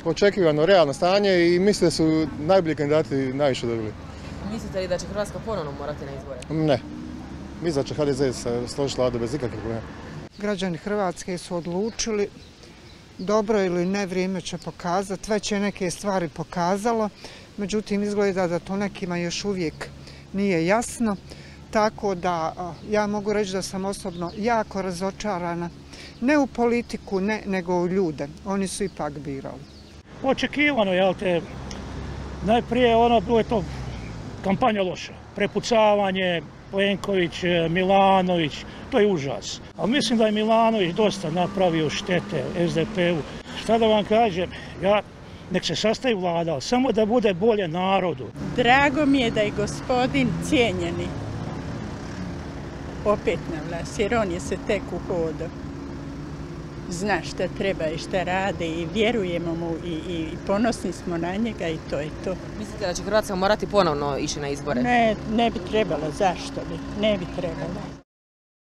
očekivano realno stanje i mislim da su najbolji kandidati najviše dobili. Mislite li da će Hrvatska ponovno morati na izbore? Ne. Mislim da će HDZ se složiti vladu bez ikakvih problema. Građani Hrvatske su odlučili, dobro ili ne, vrijeme će pokazati, već je neke stvari pokazalo, međutim izgleda da to nekima još uvijek nije jasno, tako da ja mogu reći da sam osobno jako razočarana, ne u politiku, ne, nego u ljude, oni su ipak birali. Očekivano, jel te, najprije bilo je to kampanja loša, prepucavanje, Plenković, Milanović, to je užas. Ali mislim da je Milanović dosta napravio štete SDP-u. Šta da vam kažem, nek se sastavi vlada, samo da bude bolje narodu. Drago mi je da je gospodin cijenjeni opet na vlast, jer on je se tek uhodao. Zna šta treba i šta rade i vjerujemo mu i ponosni smo na njega i to je to. Mislite da će Hrvatska morati ponovno ići na izbore? Ne bi trebalo, zašto bi? Ne bi trebalo.